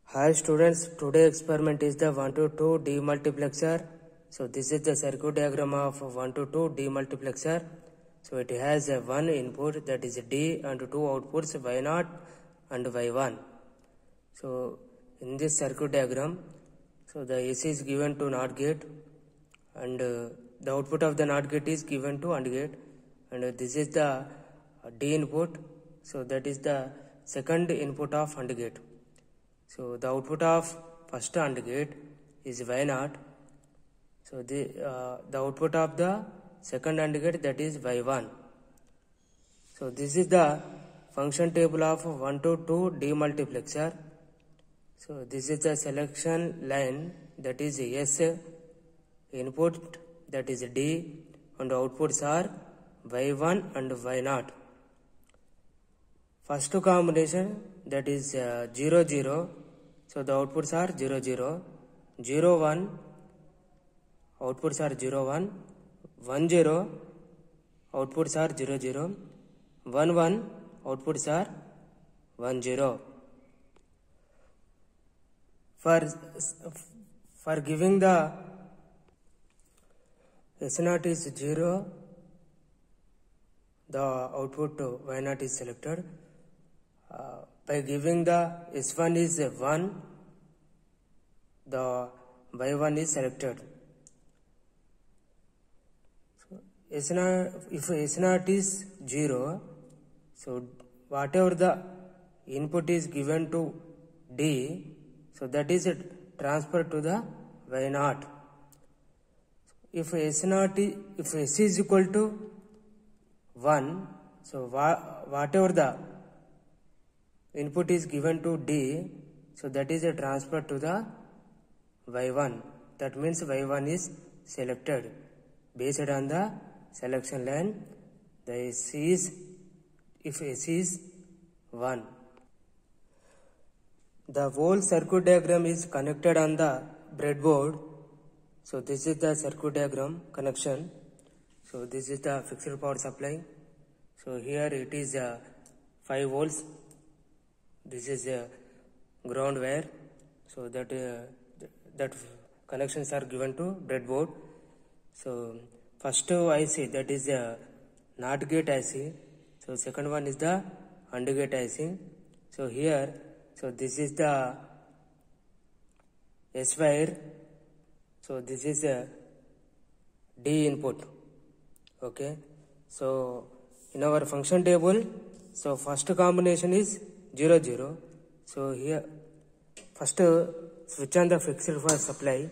Hi students, today experiment is the 1 to 2 demultiplexer. So this is the circuit diagram of 1 to 2 demultiplexer. So it has a one input, that is D, and two outputs Y0 and Y1. So in this circuit diagram, so the AC is given to NOT gate, and the output of the NOT gate is given to AND gate, and this is the D input. So that is the second input of AND gate. So the output of first AND gate is Y0. So the output of the second AND gate, that is Y1. So this is the function table of 1 to 2 demultiplexer. So this is the selection line, that is S, input, that is D, and outputs are Y1 and Y0. First combination, that is 0 0. So the outputs are 0 0, 0 1, outputs are 0 1, 1 0, outputs are 0 0, 1 1, outputs are 1 0. For giving the S0 is 0, the output Y0 is selected. By giving the S1 is 1, the Y1 is selected. So S0, if S0 is 0, so whatever the input is given to D, so that is transferred to the Y0. If S is equal to 1, so whatever the input is given to D, so that is a transfer to the Y1. That means Y1 is selected based on the selection line. The S is, if S is 1. The whole circuit diagram is connected on the breadboard. So this is the circuit diagram connection. So this is the fixed power supply. So here it is 5 volts. This is a ground wire. So that connections are given to breadboard. So first IC, that is a NOT gate IC. So second one is the AND gate IC. So here, so this is the S wire. So this is a D input. Okay. So in our function table, so first combination is 0 0. So here first switch on the fixed power supply.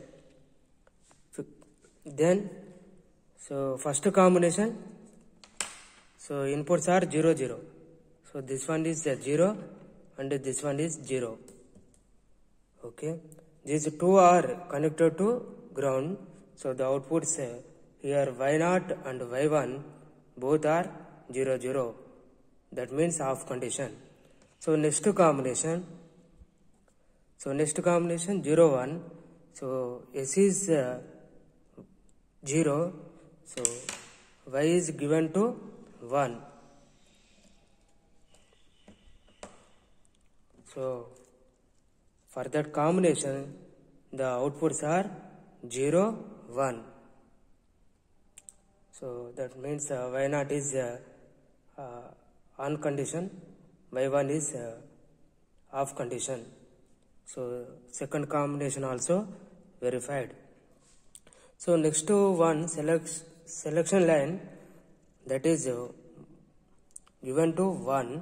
Then so first combination, so inputs are 0 0. So this one is 0 and this one is 0. Okay. These two are connected to ground. So the outputs here Y0 and Y1 both are 0 0. That means off condition. So next combination, 0 1. So S is 0. So Y is given to 1. So for that combination, the outputs are 0 1. So that means Y0 is on condition, Y1 is off condition. So second combination also verified. So next to one selection line, that is given to 1.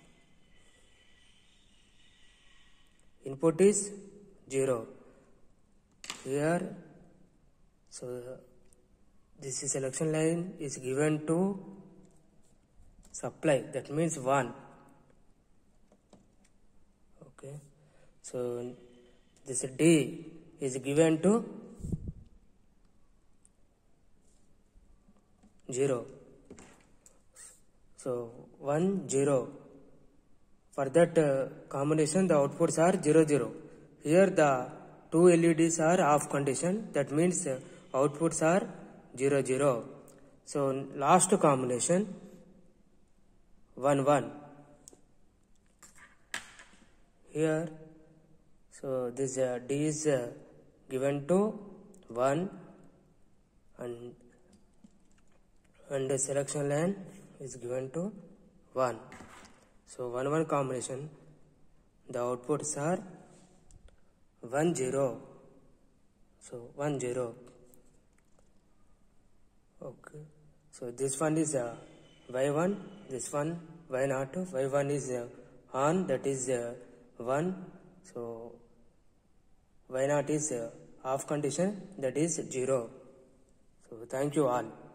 Input is 0. Here, so this selection line is given to supply, that means 1. Okay. So this D is given to 0. So 1 0. For that combination, the outputs are 0 0. Here the two LEDs are off condition. That means outputs are 0 0. So last combination 1 1. Here So this D is given to 1 and the selection line is given to 1. So 1 1 combination, the outputs are 1 0. So 1 0. Okay. So this one is y1, this one y0, y1 is on, that is 1. So y0 is off condition, that is 0. So thank you all.